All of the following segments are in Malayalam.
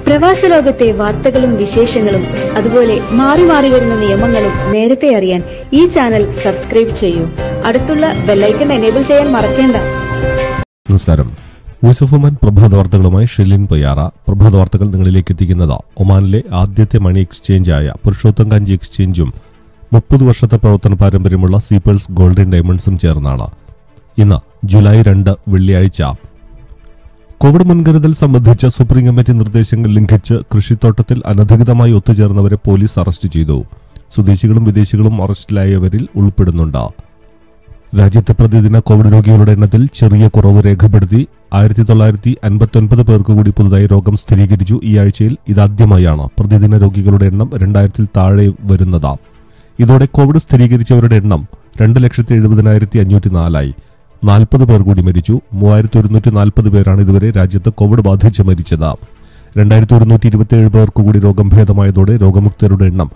പ്രവാസ ലോകത്തെ വാർത്തകളും വിശേഷങ്ങളും അതുപോലെ മാറി മാറി വരുന്ന നിയമങ്ങളും നേരത്തെ അറിയാൻ ഈ ചാനൽ സബ്സ്ക്രൈബ് ചെയ്യൂ. അടുത്തുള്ള ബെല്ലൈക്കൺ എനേബിൾ ചെയ്യാൻ മറക്കേണ്ട. നമസ്കാരം. വോയിസ് ഓഫ് ഒമാൻ പ്രഭാത വാർത്തകളുമായി ഷെലിൻ പൊയ്യാറ. പ്രഭാത വാർത്തകൾ നിങ്ങളിലേക്ക് എത്തിക്കുന്നത് ഒമാനിലെ ആദ്യത്തെ മണി എക്സ്ചേഞ്ചായ പുരുഷോത്തം കാഞ്ചി എക്സ്ചേഞ്ചും 30 വർഷത്തെ പ്രവർത്തന പാരമ്പര്യമുള്ള സീപ്പേഴ്സ് ഗോൾഡൻ ഡയമണ്ട്സും ചേർന്നാണ്. ഇന്ന് ജൂലൈ 2 വെള്ളിയാഴ്ച. കോവിഡ് മുൻകരുതൽ സംബന്ധിച്ച സുപ്രീം കമ്മിറ്റി നിർദ്ദേശങ്ങൾ ലംഘിച്ച് കൃഷിത്തോട്ടത്തിൽ അനധികൃതമായി ഒത്തുചേർന്നവരെ പോലീസ് അറസ്റ്റ് ചെയ്തു. സ്വദേശികളും വിദേശികളും അറസ്റ്റിലായവരിൽ ഉൾപ്പെടുന്നുണ്ട്. രാജ്യത്തെ പ്രതിദിന കോവിഡ് രോഗികളുടെ എണ്ണത്തിൽ ചെറിയ കുറവ് രേഖപ്പെടുത്തി. 1959 പേർക്ക് കൂടി പുതുതായി രോഗം സ്ഥിരീകരിച്ചു. ഈ ആഴ്ചയിൽ ഇതാദ്യമായാണ് പ്രതിദിന രോഗികളുടെ എണ്ണം 2000-ൽ താഴെ വരുന്നത്. ഇതോടെ കോവിഡ് സ്ഥിരീകരിച്ചവരുടെ എണ്ണം 2,70,504 40 പേർ കൂടി മരിച്ചു. 3,140 പേരാണ് ഇതുവരെ രാജ്യത്ത് കോവിഡ് ബാധിച്ച് മരിച്ചത്. 2,127 പേർക്ക് കൂടി രോഗം ഭേദമായതോടെ രോഗമുക്തരുടെ എണ്ണം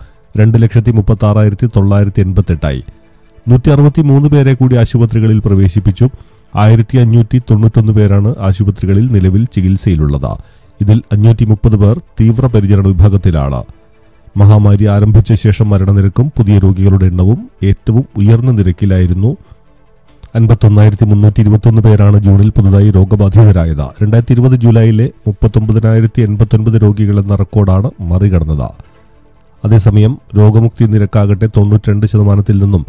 2,36,988 163 പേരെ കൂടി ആശുപത്രികളിൽ പ്രവേശിപ്പിച്ചു. 1,591 പേരാണ് ആശുപത്രികളിൽ നിലവിൽ ചികിത്സയിലുള്ളത്. ഇതിൽ 530 പേർ തീവ്രപരിചരണ വിഭാഗത്തിലാണ്. മഹാമാരി ആരംഭിച്ച ശേഷം മരണനിരക്കും പുതിയ രോഗികളുടെ എണ്ണവും ഏറ്റവും ഉയർന്ന നിരക്കിലായിരുന്നു. 51,321 പേരാണ് ജൂണിൽ പുതുതായി രോഗബാധിതരായത്. 2020 ജൂലൈയിലെ 39,089 രോഗികൾ എന്ന റെക്കോർഡാണ് മറികടന്നത്. അതേസമയം രോഗമുക്തി നിരക്കാകട്ടെ 92% നിന്നും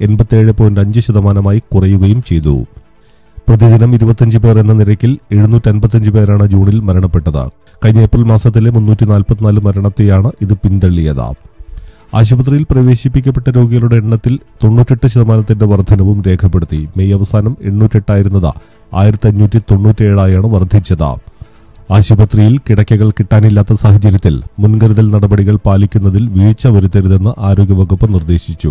87.5% കുറയുകയും ചെയ്തു. പ്രതിദിനം 25 പേർ എന്ന നിരക്കിൽ 755 പേരാണ് ജൂണിൽ മരണപ്പെട്ടത്. കഴിഞ്ഞ ഏപ്രിൽ മാസത്തിലെ 344 മരണത്തെയാണ് ഇത് പിന്തള്ളിയത്. ആശുപത്രിയിൽ പ്രവേശിപ്പിക്കപ്പെട്ട രോഗികളുടെ എണ്ണത്തിൽ 98% വർധനവും രേഖപ്പെടുത്തി. മെയ് അവസാനം 808 ആയിരുന്നത് 1597 വർദ്ധിച്ചത്. ആശുപത്രിയിൽ കിടക്കകൾ കിട്ടാനില്ലാത്ത സാഹചര്യത്തിൽ മുൻകരുതൽ നടപടികൾ പാലിക്കുന്നതിൽ വീഴ്ച വരുത്തരുതെന്ന് ആരോഗ്യവകുപ്പ് നിർദ്ദേശിച്ചു.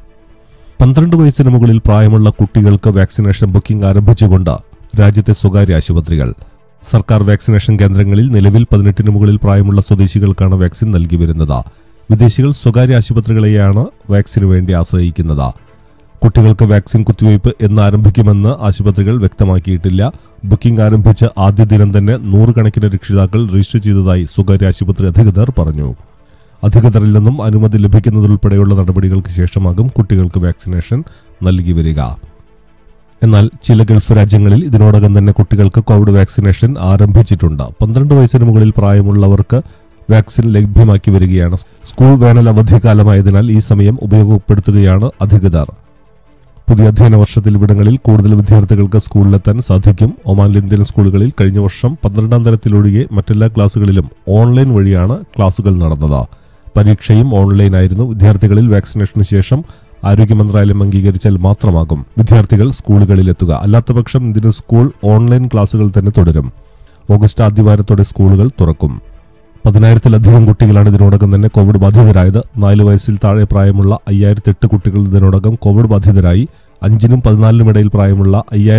12 വയസ്സിന് മുകളിൽ പ്രായമുള്ള കുട്ടികൾക്ക് വാക്സിനേഷൻ ബുക്കിംഗ് ആരംഭിച്ചുകൊണ്ട് രാജ്യത്തെ സ്വകാര്യ ആശുപത്രികൾ. സർക്കാർ വാക്സിനേഷൻ കേന്ദ്രങ്ങളിൽ നിലവിൽ 18 മുകളിൽ പ്രായമുള്ള സ്വദേശികൾക്കാണ് വാക്സിൻ നൽകി വരുന്നത്. വിദേശികൾ സ്വകാര്യ ആശുപത്രികളെയാണ് വാക്സിനു വേണ്ടി ആശ്രയിക്കുന്നത്. കുട്ടികൾക്ക് വാക്സിൻ കുത്തിവയ്പ് എന്ന് ആരംഭിക്കുമെന്ന് ആശുപത്രികൾ വ്യക്തമാക്കിയിട്ടില്ല. ബുക്കിംഗ് ആരംഭിച്ച ആദ്യ ദിനം തന്നെ 100 കണക്കിന് രക്ഷിതാക്കൾ രജിസ്റ്റർ ചെയ്തതായി സ്വകാര്യ ആശുപത്രി അധികൃതർ പറഞ്ഞു. അധികൃതരിൽ നിന്നും അനുമതി ലഭിക്കുന്നതുൾപ്പെടെയുള്ള നടപടികൾക്ക് ശേഷമാകും കുട്ടികൾക്ക് വാക്സിനേഷൻ നൽകി വരിക. എന്നാൽ ചില ഗൾഫ് രാജ്യങ്ങളിൽ ഇതിനോടകം തന്നെ കുട്ടികൾക്ക് കോവിഡ് വാക്സിനേഷൻ ആരംഭിച്ചിട്ടുണ്ട്. 12 വയസ്സിന് മുകളിൽ പ്രായമുള്ളവർക്ക് വാക്സിൻ ലഭ്യമാക്കി വരികയാണ്. സ്കൂൾ വേനൽ അവധിക്കാലമായതിനാൽ ഈ സമയം ഉപയോഗപ്പെടുത്തുകയാണ് അധികൃതർ. പുതിയ അധ്യയന വർഷത്തിൽ ഇവിടങ്ങളിൽ കൂടുതൽ വിദ്യാർത്ഥികൾക്ക് സ്കൂളിലെത്താൻ സാധിക്കും. ഒമാനിലെ ഇന്ത്യൻ സ്കൂളുകളിൽ കഴിഞ്ഞ വർഷം 12ാം തരത്തിലൊഴികെ മറ്റെല്ലാ ക്ലാസുകളിലും ഓൺലൈൻ വഴിയാണ് ക്ലാസുകൾ നടന്നത്. പരീക്ഷയും ഓൺലൈനായിരുന്നു. വിദ്യാർത്ഥികളിൽ വാക്സിനേഷന് ശേഷം ആരോഗ്യ മന്ത്രാലയം അംഗീകരിച്ചാൽ മാത്രമാകും വിദ്യാർത്ഥികൾ സ്കൂളുകളിലെത്തുക. അല്ലാത്തപക്ഷം ഇന്ത്യൻ സ്കൂൾ ഓൺലൈൻ ക്ലാസുകൾ തന്നെ തുടരും. ഓഗസ്റ്റ് ആദ്യവാരത്തോടെ സ്കൂളുകൾ തുറക്കും. 10,000-ലധികം കുട്ടികളാണ് ഇതിനോടകം തന്നെ കോവിഡ് ബാധിതരായത്. 4 വയസ്സിൽ താഴെ പ്രായമുള്ള 5,008 കുട്ടികൾ ഇതിനോടകം കോവിഡ് ബാധിതരായി. 5-നും 14-നും ഇടയിൽ പ്രായമുള്ള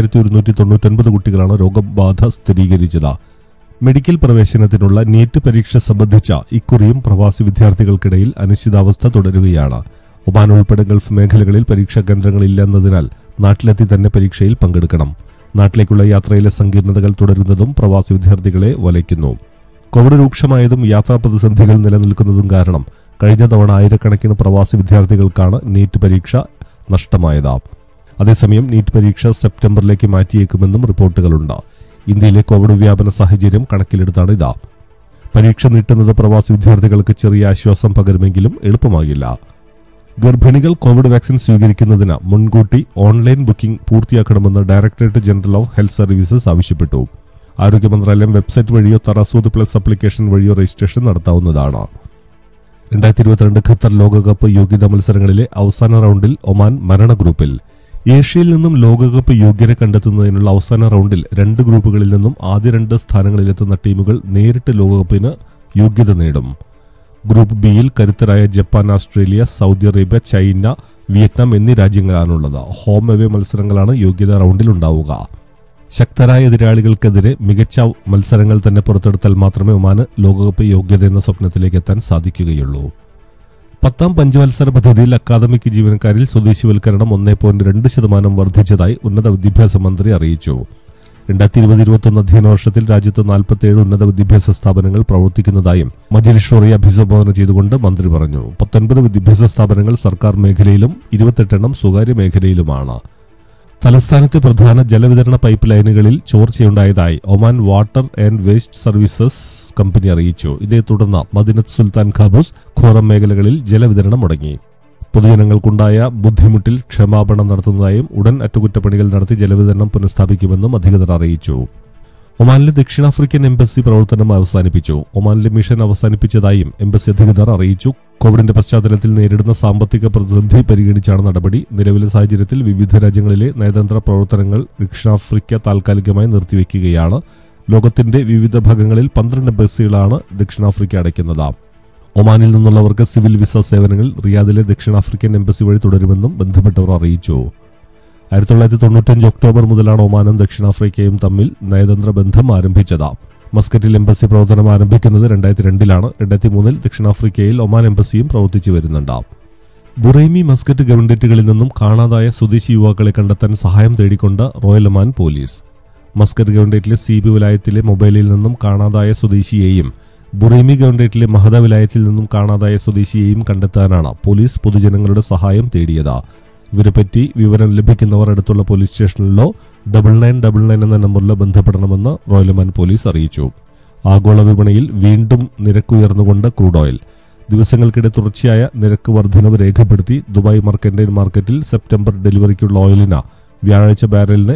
5,199 കുട്ടികളാണ് രോഗബാധ സ്ഥിരീകരിച്ചത്. മെഡിക്കൽ പ്രവേശനത്തിനുള്ള നീറ്റ് പരീക്ഷ സംബന്ധിച്ച ഇക്കുറിയും പ്രവാസി വിദ്യാർത്ഥികൾക്കിടയിൽ അനിശ്ചിതാവസ്ഥ തുടരുകയാണ്. ഒമാൻ ഉൾപ്പെടെ ഗൾഫ് മേഖലകളിൽ പരീക്ഷാ കേന്ദ്രങ്ങളില്ലെന്നതിനാൽ നാട്ടിലെത്തി തന്നെ പരീക്ഷയിൽ പങ്കെടുക്കണം. നാട്ടിലേക്കുള്ള യാത്രയിലെ സങ്കീർണതകൾ തുടരുന്നതും പ്രവാസി വിദ്യാർത്ഥികളെ വലയ്ക്കുന്നു. കോവിഡ് രൂക്ഷമായതും യാത്രാ പ്രതിസന്ധികൾ നിലനിൽക്കുന്നതും കാരണം കഴിഞ്ഞ തവണ ആയിരക്കണക്കിന് പ്രവാസി വിദ്യാർത്ഥികൾക്കാണ് നീറ്റ് പരീക്ഷ നഷ്ടമായത്. അതേസമയം നീറ്റ് പരീക്ഷ സെപ്റ്റംബറിലേക്ക് മാറ്റിയേക്കുമെന്നും റിപ്പോർട്ടുകളുണ്ട്. ഇന്ത്യയിലെ കോവിഡ് വ്യാപന സാഹചര്യം കണക്കിലെടുത്താണ് ഇത്. പരീക്ഷ നീട്ടുന്നത് പ്രവാസി വിദ്യാർത്ഥികൾക്ക് ചെറിയ ആശ്വാസം പകരുമെങ്കിലും എളുപ്പമാകില്ല. ഗർഭിണികൾ കോവിഡ് വാക്സിൻ സ്വീകരിക്കുന്നതിന് മുൻകൂട്ടി ഓൺലൈൻ ബുക്കിംഗ് പൂർത്തിയാക്കണമെന്ന് directorate general of health services ആവശ്യപ്പെട്ടു. ആരോഗ്യ മന്ത്രാലയം വെബ്സൈറ്റ് വഴിയോ തറാസൂദ് പ്ലസ് ആപ്ലിക്കേഷൻ വഴിയോ രജിസ്ട്രേഷൻ നടത്താവുന്നതാണ്. 2022 ഖത്തർ ലോകകപ്പ് യോഗ്യതാ മത്സരങ്ങളിലെ അവസാന റൗണ്ടിൽ ഒമാൻ മരണ ഗ്രൂപ്പിൽ. ഏഷ്യയിൽ നിന്നും ലോകകപ്പ് യോഗ്യരെ കണ്ടെത്തുന്നതിനുള്ള അവസാന റൗണ്ടിൽ 2 ഗ്രൂപ്പുകളിൽ നിന്നും ആദ്യ 2 സ്ഥാനങ്ങളിലെത്തുന്ന ടീമുകൾ നേരിട്ട് ലോകകപ്പിന് യോഗ്യത നേടും. ഗ്രൂപ്പ് ബിയിൽ കരുത്തരായ Japan, Australia, Saudi Arabia, China, Vietnam എന്നീ രാജ്യങ്ങളാണുള്ളത്. ഹോം അവേ മത്സരങ്ങളാണ് യോഗ്യതാ റൗണ്ടിൽ ഉണ്ടാവുക. ശക്തരായ എതിരാളികൾക്കെതിരെ മികച്ച മത്സരങ്ങൾ തന്നെ പുറത്തെടുത്താൽ മാത്രമേ ഒമാന് ലോകകപ്പ് യോഗ്യത എന്ന സ്വപ്നത്തിലേക്ക് എത്താൻ സാധിക്കുകയുള്ളൂ. 10ാം പഞ്ചവത്സര പദ്ധതിയിൽ അക്കാദമിക് ജീവനക്കാരിൽ സ്വദേശിവൽക്കരണം 1.2% വർദ്ധിച്ചതായി ഉന്നത വിദ്യാഭ്യാസ മന്ത്രി അറിയിച്ചു. 2020-21 അധ്യയന വർഷത്തിൽ രാജ്യത്ത് 47 ഉന്നത വിദ്യാഭ്യാസ സ്ഥാപനങ്ങൾ പ്രവർത്തിക്കുന്നതായും മജ്ലിസ് ഷൂറയെ അഭിസംബോധന ചെയ്തുകൊണ്ട് മന്ത്രി പറഞ്ഞു. 19 വിദ്യാഭ്യാസ സ്ഥാപനങ്ങൾ സർക്കാർ മേഖലയിലും 28 സ്വകാര്യ മേഖലയിലുമാണ്. തലസ്ഥാനത്തെ പ്രധാന ജലവിതരണ പൈപ്പ് ലൈനുകളിൽ ചോർച്ചയുണ്ടായതായി Oman water and waste services company അറിയിച്ചു. ഇതേ തുടർന്ന് മദിനത്ത് സുൽത്താൻ ഖാബൂസ്, ഖോറം മേഖലകളിൽ ജലവിതരണം മുടങ്ങി. പൊതുജനങ്ങൾക്കുണ്ടായ ബുദ്ധിമുട്ടിൽ ക്ഷമാപണം നടത്തുന്നതായും ഉടൻ അറ്റകുറ്റപ്പണികൾ നടത്തി ജലവിതരണം പുനഃസ്ഥാപിക്കുമെന്നും അധികൃതർ അറിയിച്ചു. ഒമാനിലെ ദക്ഷിണാഫ്രിക്കൻ എംബസി പ്രവർത്തനം അവസാനിപ്പിച്ചു. ഒമാനിലെ മിഷൻ അവസാനിപ്പിച്ചതായും എംബസി അധികൃതർ അറിയിച്ചു. കോവിഡിന്റെ പശ്ചാത്തലത്തിൽ നേരിടുന്ന സാമ്പത്തിക പ്രതിസന്ധി പരിഗണിച്ചാണ് നടപടി. നിലവിലെ സാഹചര്യത്തിൽ വിവിധ രാജ്യങ്ങളിലെ നയതന്ത്ര പ്രവർത്തനങ്ങൾ ദക്ഷിണാഫ്രിക്ക താൽക്കാലികമായി നിർത്തിവെക്കുകയാണ്. ലോകത്തിന്റെ വിവിധ ഭാഗങ്ങളിൽ 12 എംബസികളാണ് ദക്ഷിണാഫ്രിക്ക അടയ്ക്കുന്നത്. ഒമാനിൽ നിന്നുള്ളവർക്ക് സിവിൽ വിസ സേവനങ്ങൾ റിയാദിലെ ദക്ഷിണാഫ്രിക്കൻ എംബസി വഴി തുടരുമെന്നും ബന്ധപ്പെട്ടവർ അറിയിച്ചു. 1995 ഒക്ടോബർ മുതലാണ് ഒമാനും ദക്ഷിണാഫ്രിക്കയും തമ്മിൽ നയതന്ത്ര ബന്ധം ആരംഭിച്ചത്. മസ്കറ്റിൽ എംബസി പ്രവർത്തനം ആരംഭിക്കുന്നത് 2002-ലാണ്. 2003-ൽ ദക്ഷിണാഫ്രിക്കയിൽ ഒമാൻ എംബസിയും പ്രവർത്തിച്ചു വരുന്നുണ്ട്. ബുറൈമി, മസ്കറ്റ് ഗവൺമെന്റുകളിൽ നിന്നും കാണാതായ സ്വദേശി യുവാക്കളെ കണ്ടെത്താൻ സഹായം തേടിക്കൊണ്ട് റോയൽ ഒമാൻ പോലീസ്. മസ്കറ്റ് ഗവൺമെന്റിലെ സീബി വിലായത്തിലെ മൊബൈലിൽ നിന്നും കാണാതായ സ്വദേശിയെയും ബുറൈമി ഗവൺമെന്റിലെ മഹദ വിലായത്തിൽ നിന്നും കാണാതായ സ്വദേശിയെയും കണ്ടെത്താനാണ് പോലീസ് പൊതുജനങ്ങളുടെ സഹായം തേടിയത്. ഇവരെപ്പറ്റി വിവരം ലഭിക്കുന്നവർ അടുത്തുള്ള പോലീസ് സ്റ്റേഷനിലോ 9999 എന്ന നമ്പറിലോ ബന്ധപ്പെടണമെന്ന് റോയൽ ഒമാൻ പോലീസ് അറിയിച്ചു. ആഗോള വിപണിയിൽ വീണ്ടും നിരക്കുയർന്നുകൊണ്ട് ക്രൂഡ് ഓയിൽ. ദിവസങ്ങൾക്കിടെ തുടർച്ചയായ നിരക്ക് വർധനവ് രേഖപ്പെടുത്തി ദുബായ് മർക്കന്റൈൻ മാർക്കറ്റിൽ സെപ്റ്റംബർ ഡെലിവറിക്കുള്ള ഓയിലിന് വ്യാഴാഴ്ച ബാരലിന്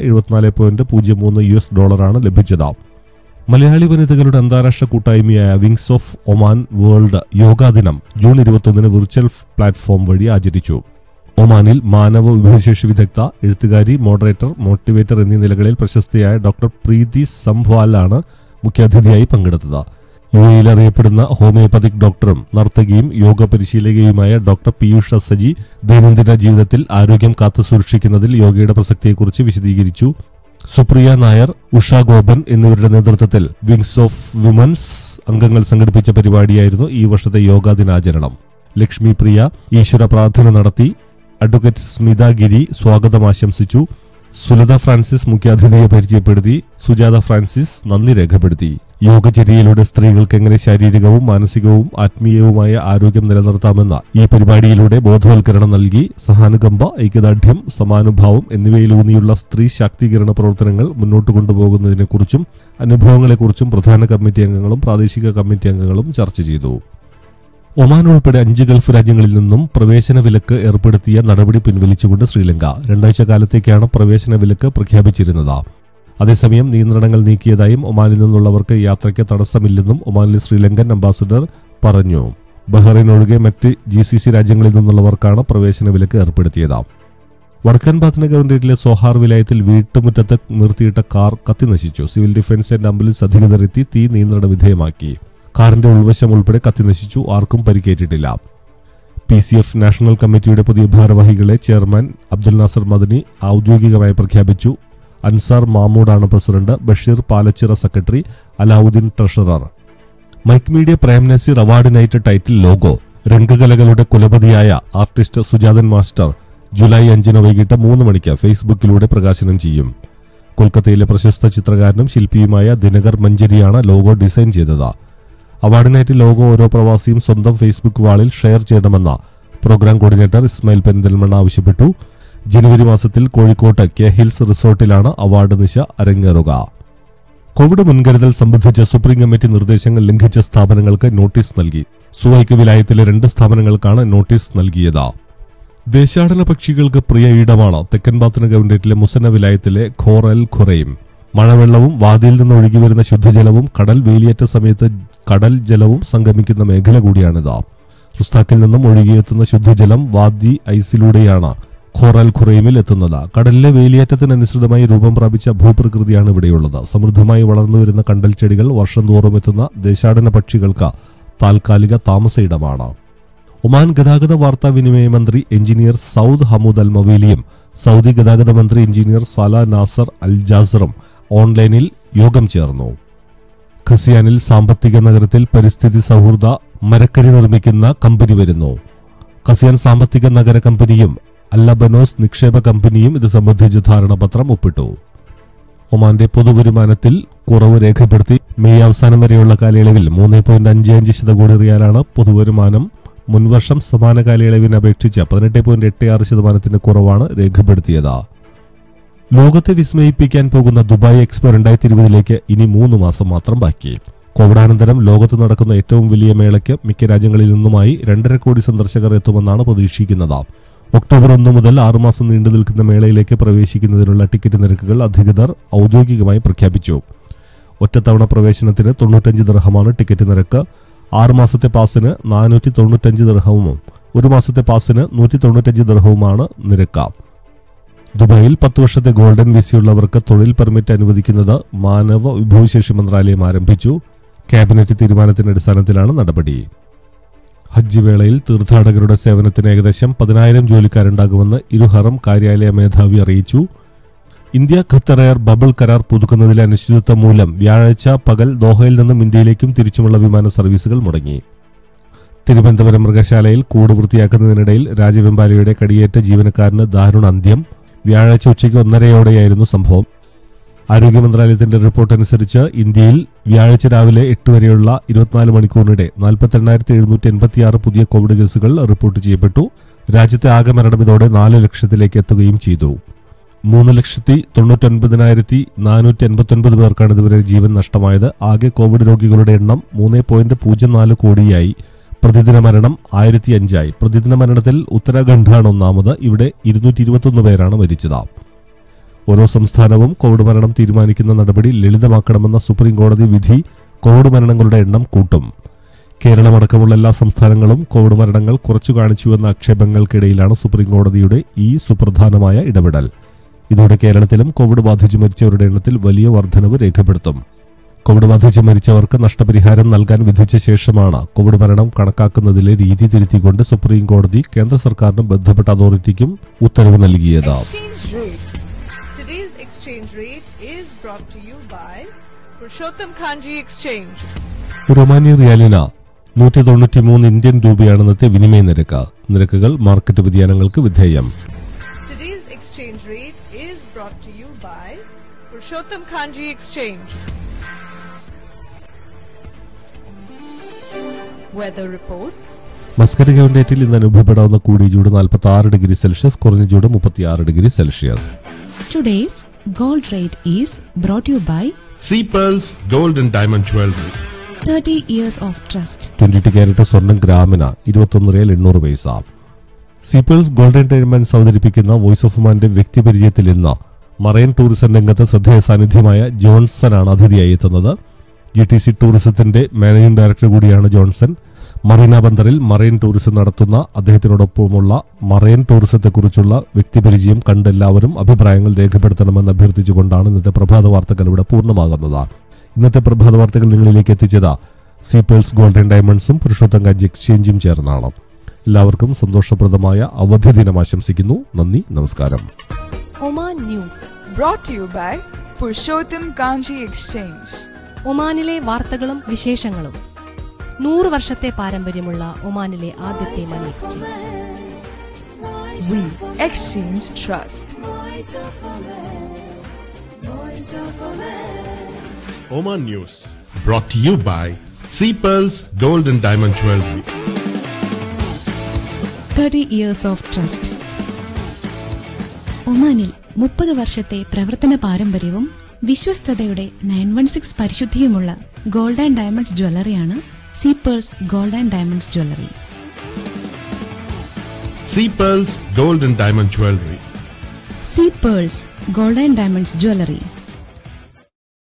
$74.03 ലഭിച്ചത്. മലയാളി വനിതകളുടെ അന്താരാഷ്ട്ര കൂട്ടായ്മയായ wings of Oman world yoga ദിനം ജൂൺ 21 വിർച്വൽ പ്ലാറ്റ്ഫോം വഴി ആചരിച്ചു. ഒമാനിൽ മാനവ വിഭവശേഷി വിദഗ്ധ, എഴുത്തുകാരി, മോഡറേറ്റർ, മോട്ടിവേറ്റർ എന്നീ നിലകളിൽ പ്രശസ്തയായ ഡോക്ടർ പ്രീതി സംഭ്വാലാണ് മുഖ്യാതിഥിയായി പങ്കെടുത്തത്. യുഎഇയിൽ അറിയപ്പെടുന്ന ഹോമിയോപ്പതിക് ഡോക്ടറും നർത്തകിയും യോഗ പരിശീലകയുമായ ഡോക്ടർ പീയൂഷ സജി ദൈനംദിന ജീവിതത്തിൽ ആരോഗ്യം കാത്തുസൂക്ഷിക്കുന്നതിൽ യോഗയുടെ പ്രസക്തിയെക്കുറിച്ച് വിശദീകരിച്ചു. സുപ്രിയ നായർ, ഉഷ ഗോപൻ എന്നിവരുടെ നേതൃത്വത്തിൽ വിങ്സ് ഓഫ് വിമൻസ് അംഗങ്ങൾ സംഘടിപ്പിച്ച പരിപാടിയായിരുന്നു ഈ വർഷത്തെ യോഗാ ദിനാചരണം. ലക്ഷ്മി പ്രിയ ഈശ്വര പ്രാർത്ഥന നടത്തി. അഡ്വക്കേറ്റ് സ്മിത ഗിരി സ്വാഗതം ആശംസിച്ചു. സുലത ഫ്രാൻസിസ് മുഖ്യാതിഥിയെ പരിചയപ്പെടുത്തി. സുജാത ഫ്രാൻസിസ് നന്ദി രേഖപ്പെടുത്തി. യോഗചര്യയിലൂടെ സ്ത്രീകൾക്ക് എങ്ങനെ ശാരീരികവും മാനസികവും ആത്മീയവുമായ ആരോഗ്യം നിലനിർത്താമെന്ന ഈ പരിപാടിയിലൂടെ ബോധവൽക്കരണം നൽകി. സഹാനുകമ്പ, ഐക്യദാർഢ്യം, സമാനുഭാവം എന്നിവയിലൂന്നിയുള്ള സ്ത്രീ ശാക്തീകരണ പ്രവർത്തനങ്ങൾ മുന്നോട്ട് കൊണ്ടുപോകുന്നതിനെക്കുറിച്ചും അനുഭവങ്ങളെക്കുറിച്ചും പ്രധാന കമ്മിറ്റി അംഗങ്ങളും പ്രാദേശിക കമ്മിറ്റി അംഗങ്ങളും ചർച്ച ചെയ്തു. ഒമാൻ ഉൾപ്പെടെ 5 ഗൾഫ് രാജ്യങ്ങളിൽ നിന്നും പ്രവേശന വിലക്ക് ഏർപ്പെടുത്തിയ നടപടി പിൻവലിച്ചുകൊണ്ട് ശ്രീലങ്ക. 2 ആഴ്ച കാലത്തേക്കാണ് പ്രവേശന വിലക്ക് പ്രഖ്യാപിച്ചിരുന്നത്. അതേസമയം നിയന്ത്രണങ്ങൾ നീക്കിയതായും ഒമാനിൽ നിന്നുള്ളവർക്ക് യാത്രയ്ക്ക് തടസ്സമില്ലെന്നും ഒമാനിലെ ശ്രീലങ്കൻ അംബാസിഡർ പറഞ്ഞു. ബഹ്റൈൻ ഒഴികെ മറ്റ് GCC രാജ്യങ്ങളിൽ നിന്നുള്ളവർക്കാണ് പ്രവേശന വിലക്ക് ഏർപ്പെടുത്തിയത്. വടക്കൻ പാത്ന ഗവൺമെന്റിലെ സോഹാർ വിലായത്തിൽ വീട്ടുമുറ്റത്ത് നിർത്തിയിട്ട കാർ കത്തിനശിച്ചു. സിവിൽ ഡിഫൻസ് ആൻഡ് ആംബുലൻസ് അധികൃതർ എത്തി തീ നിയന്ത്രണ വിധേയമാക്കി. കാറിന്റെ ഉൾവശം ഉൾപ്പെടെ കത്തിനശിച്ചു. ആർക്കും പരിക്കേറ്റിട്ടില്ല. PCF നാഷണൽ കമ്മിറ്റിയുടെ പുതിയ ഭാരവാഹികളെ ചെയർമാൻ അബ്ദുൽ നാസർ മദനി ഔദ്യോഗികമായി പ്രഖ്യാപിച്ചു. അൻസാർ മാമൂദാണ് president, Basheer Palachira secretary, Alauddin treasurer. Mike media Prem Nazir award night title logo. രംഗകലകളുടെ കുലപതിയായ ആർട്ടിസ്റ്റ് സുജാതൻ മാസ്റ്റർ ജൂലൈ 5 വൈകിട്ട് 3 മണിക്ക് ഫേസ്ബുക്കിലൂടെ പ്രകാശനം ചെയ്യും. കൊൽക്കത്തയിലെ പ്രശസ്ത ചിത്രകാരനും ശില്പിയുമായ ദിനകർ മഞ്ചരിയാണ് ലോഗോ ഡിസൈൻ ചെയ്തത്. അവാർഡ് നൈറ്റ് ലോഗോ ഓരോ പ്രവാസിയും സ്വന്തം ഫേസ്ബുക്ക് വാളിൽ ഷെയർ ചെയ്യണമെന്ന് പ്രോഗ്രാം കോർഡിനേറ്റർ ഇസ്മായിൽ പെരിന്തൽമണ്ണ ആവശ്യപ്പെട്ടു. ജനുവരി മാസത്തിൽ കോഴിക്കോട്ട് കെ ഹിൽസ് റിസോർട്ടിലാണ് അവാർഡ് നിശ അരങ്ങേറുക. കോവിഡ് മുൻകരുതൽ സംബന്ധിച്ച സുപ്രീം കമ്മിറ്റി നിർദ്ദേശങ്ങൾ ലംഘിച്ച സ്ഥാപനങ്ങൾക്ക് നോട്ടീസ് നൽകി. സുവൈക്ക് വിലായത്തിലെ 2 സ്ഥാപനങ്ങൾക്കാണ് നോട്ടീസ് നൽകിയത്. ദേശാടന പക്ഷികൾക്ക് പ്രിയ ഇടമാണ് തെക്കൻ പാത്ന ഗവൺമെന്റിലെ മുസന്ന വിലായത്തിലെ ഖോർ അൽ ഖുറൈം. മഴവെള്ളവും വാദിയിൽ നിന്ന് ഒഴുകിവരുന്ന ശുദ്ധജലവും കടൽ വേലിയേറ്റ സമയത്ത് കടൽ ജലവും സംഗമിക്കുന്ന മേഖല കൂടിയാണിത്. റുസ്താക്കിൽ നിന്നും ഒഴുകിയെത്തുന്ന ശുദ്ധജലം വാദി ഐസിലൂടെയാണ് ഖോർ അൽ ഖുറൈമിൽ എത്തുന്നത്. കടലിലെ വേലിയേറ്റത്തിനനുസൃതമായി രൂപം പ്രാപിച്ച ഭൂപ്രകൃതിയാണ് ഇവിടെയുള്ളത്. സമൃദ്ധമായി വളർന്നുവരുന്ന കണ്ടൽ ചെടികൾ വർഷം തോറും എത്തുന്ന ദേശാടന പക്ഷികൾക്ക് താൽക്കാലിക താമസ ഇടമാണ്. ഒമാൻ ഗതാഗത വാർത്താവിനിമയ മന്ത്രി എഞ്ചിനീയർ സൗദ് ഹമൂദ് അൽ മവീലിയും സൗദി ഗതാഗത മന്ത്രി എഞ്ചിനീയർ സാല നാസർ അൽ ജാസറും ഓൺലൈനിൽ യോഗം ചേർന്നു. ഖസിയാനിൽ സാമ്പത്തിക നഗരത്തിൽ പരിസ്ഥിതി സൗഹൃദ മരക്കരി നിർമ്മിക്കുന്ന കമ്പനി വരുന്നു. ഖസിയാൻ സാമ്പത്തിക നഗര കമ്പനിയും അല്ലബനോസ് നിക്ഷേപ കമ്പനിയും ഇത് സംബന്ധിച്ച് ധാരണാപത്രം ഒപ്പിട്ടു. ഒമാന്റെ പൊതുവരുമാനത്തിൽ കുറവ് രേഖപ്പെടുത്തി. മെയ് അവസാനം വരെയുള്ള കാലയളവിൽ 3.55 കോടി റിയാലാണ് പൊതുവരുമാനം. മുൻവർഷം സമാന കാലയളവിനെ അപേക്ഷിച്ച് 18.86% കുറവാണ് രേഖപ്പെടുത്തിയത്. ലോകത്തെ വിസ്മയിപ്പിക്കാൻ പോകുന്ന ദുബായ് എക്സ്പോ 2020 ഇനി 3 മാസം മാത്രം ബാക്കി. കോവിഡാനന്തരം ലോകത്ത് നടക്കുന്ന ഏറ്റവും വലിയ മേളയ്ക്ക് മിക്ക രാജ്യങ്ങളിൽ നിന്നുമായി 2.5 കോടി സന്ദർശകർ എത്തുമെന്നാണ് പ്രതീക്ഷിക്കുന്നത്. ഒക്ടോബർ 1 മുതൽ 6 മാസം നീണ്ടു നിൽക്കുന്ന മേളയിലേക്ക് പ്രവേശിക്കുന്നതിനുള്ള ടിക്കറ്റ് നിരക്കുകൾ അധികൃതർ ഔദ്യോഗികമായി പ്രഖ്യാപിച്ചു. ഒറ്റത്തവണ പ്രവേശനത്തിന് 95 ദിർഹമാണ് ടിക്കറ്റ് നിരക്ക്. 6 മാസത്തെ പാസിന് 495 ദിർഹവും 1 മാസത്തെ പാസിന് 195 ദിർഹവുമാണ് നിരക്ക്. ദുബായിൽ 10 വർഷത്തെ ഗോൾഡൻ വിസയുള്ളവർക്ക് തൊഴിൽ പെർമിറ്റ് അനുവദിക്കുന്നത് മാനവ വിഭവശേഷി മന്ത്രാലയം ആരംഭിച്ചു. ക്യാബിനറ്റ് തീരുമാനത്തിന്റെ അടിസ്ഥാനത്തിലാണ് നടപടി. ഹജ്ജ് വേളയിൽ തീർത്ഥാടകരുടെ സേവനത്തിന് ഏകദേശം 10,000 ജോലിക്കാരുണ്ടാകുമെന്ന് ഇരുഹറം കാര്യാലയ മേധാവി അറിയിച്ചു. ഇന്ത്യ ഖത്തർ എയർ ബബിൾ കരാർ പുതുക്കുന്നതിലെ അനിശ്ചിതത്വം മൂലം വ്യാഴാഴ്ച പകൽ ദോഹയിൽ നിന്നും ഇന്ത്യയിലേക്കും തിരിച്ചുമുള്ള വിമാന സർവീസുകൾ മുടങ്ങി. തിരുവനന്തപുരം മൃഗശാലയിൽ കൂട് വൃത്തിയാക്കുന്നതിനിടയിൽ രാജവെമ്പാലയുടെ കടിയേറ്റ ജീവനക്കാരന് ദാരുണ അന്ത്യം. വ്യാഴാഴ്ച ഉച്ചയ്ക്ക് 1:30 സംഭവം. ആരോഗ്യ മന്ത്രാലയത്തിന്റെ റിപ്പോർട്ട് അനുസരിച്ച് ഇന്ത്യയിൽ വ്യാഴാഴ്ച രാവിലെ 8 വരെയുള്ള 24 മണിക്കൂറിനിടെ 42,786 പുതിയ കോവിഡ് കേസുകൾ റിപ്പോർട്ട് ചെയ്യപ്പെട്ടു. രാജ്യത്തെ ആകെ മരണം ഇതോടെ 4 ലക്ഷത്തിലേക്ക് എത്തുകയും ചെയ്തു. 3,99,489 പേർക്കാണ് ഇതുവരെ ജീവൻ നഷ്ടമായത്. ആകെ കോവിഡ് രോഗികളുടെ എണ്ണം 3.04 കോടിയായി. പ്രതിദിന മരണം 1005 പ്രതിദിന മരണത്തിൽ ഉത്തരാഖണ്ഡാണ് ഒന്നാമത്. ഇവിടെ 221 പേരാണ് മരിച്ചത്. ഓരോ സംസ്ഥാനവും കോവിഡ് മരണം തീരുമാനിക്കുന്ന നടപടി ലളിതമാക്കണമെന്ന സുപ്രീം കോടതി വിധി കോവിഡ് മരണങ്ങളുടെ എണ്ണം കൂട്ടും. കേരളമടക്കമുള്ള എല്ലാ സംസ്ഥാനങ്ങളും കോവിഡ് മരണങ്ങൾ കുറച്ചു കാണിച്ചുവെന്ന ആക്ഷേപങ്ങൾക്കിടയിലാണ് സുപ്രീം കോടതിയുടെ ഈ സുപ്രധാനമായ ഇടപെടൽ. ഇതോടെ കേരളത്തിലും കോവിഡ് ബാധിച്ച് മരിച്ചവരുടെ എണ്ണത്തിൽ വലിയ വർധനവ് രേഖപ്പെടുത്തും. കോവിഡ് ബാധിച്ച് മരിച്ചവർക്ക് നഷ്ടപരിഹാരം നൽകാൻ വിധിച്ച ശേഷമാണ് കോവിഡ് മരണം കണക്കാക്കുന്നതിലെ രീതി തിരുത്തിക്കൊണ്ട് സുപ്രീം കോടതി കേന്ദ്ര സർക്കാരിനും ബന്ധപ്പെട്ട അതോറിറ്റിക്കും ഉത്തരവ് നൽകിയത്. Today's exchange rate is brought to you by Purushottam Kanji Exchange. Romanian റിയാലിന് 193 ഇന്ത്യൻ രൂപയാണ് ഇന്നത്തെ വിനിമയ നിരക്ക്. നിരക്കുകൾ മാർക്കറ്റ് വ്യതിയാനങ്ങൾക്ക് വിധേയം. Today's exchange rate is brought to you by Purushottam Kanji Exchange. Weather reports. Muscat ഗവൺഡേറ്റിൽ ഇന്ന് അനുഭവപ്പെടാവുന്ന കൂടിയ ചൂട് 46 ഡിഗ്രി സെൽഷ്യസ്, കുറഞ്ഞ ചൂട് 36 degree Celsius. Today's gold rate is brought to you by Sea Pearls Gold and Diamond Jewelry. 30 years of trust. 22 carat സ്വർണ്ണം ഗ്രാമിന് 21 riyal 800 paisa. Sea pearls golden diamonds അവതരിപ്പിക്കുന്ന വോയിസ് ഓഫ് മാന്റെ വ്യക്തിപരിചയത്തിൽ ഇന്ന് മറൈൻ ടൂറിസം രംഗത്ത് ശ്രദ്ധേയ സാന്നിധ്യമായ ജോൺസൺ ആണ് അതിഥിയായി എത്തുന്നത്. GTC ടൂറിസത്തിന്റെ മാനേജിംഗ് ഡയറക്ടർ കൂടിയാണ് ജോൺസൺ. മറീന ബന്ദറിൽ മറൈൻ ടൂറിസം നടത്തുന്ന അദ്ദേഹത്തിനോടൊപ്പമുള്ള മറൈൻ ടൂറിസത്തെക്കുറിച്ചുള്ള വ്യക്തിപരിചയം കണ്ടെല്ലാവരും അഭിപ്രായങ്ങൾ രേഖപ്പെടുത്തണമെന്ന് അഭ്യർത്ഥിച്ചുകൊണ്ടാണ് ഇന്നത്തെ പ്രഭാത വാർത്തകൾ ഇവിടെ പൂർണ്ണമാകുന്നത്. ഇന്നത്തെ പ്രഭാത വാർത്തകൾ നിങ്ങളിലേക്ക് എത്തിച്ചത് സീപ്പേൾസ് ഗോൾഡൻ ഡയമണ്ട്സും പുരുഷോത്തം കാഞ്ചി എക്സ്ചേഞ്ചും ചേർന്നാണ്. എല്ലാവർക്കും സന്തോഷപ്രദമായ അവധി ദിനം ആശംസിക്കുന്നു. നന്ദി, നമസ്കാരം. Oman news brought to you by Purushottam Kanji exchange. ഒമാനിലെ വാർത്തകളും വിശേഷങ്ങളും. 100 വർഷത്തെ പാരമ്പര്യമുള്ള ഒമാനിലെ ആദ്യത്തെ money exchange. We exchange trust. Oman News brought to you by Sea Pearls Gold and Diamond Jewelry. 30 years of trust. ഒമാനിൽ 30 വർഷത്തെ പ്രവർത്തന പാരമ്പര്യവും വിശ്വസ്തതയുടെ 916 പരിശുദ്ധിയുമുള്ള ഗോൾഡ് ആൻഡ് ഡയമണ്ട്സ് ജ്വല്ലറിയാണ് sea pearls gold and diamonds jewellery. Sea Pearls Gold and Diamond Jewelry. Sea pearls gold and diamonds jewellery.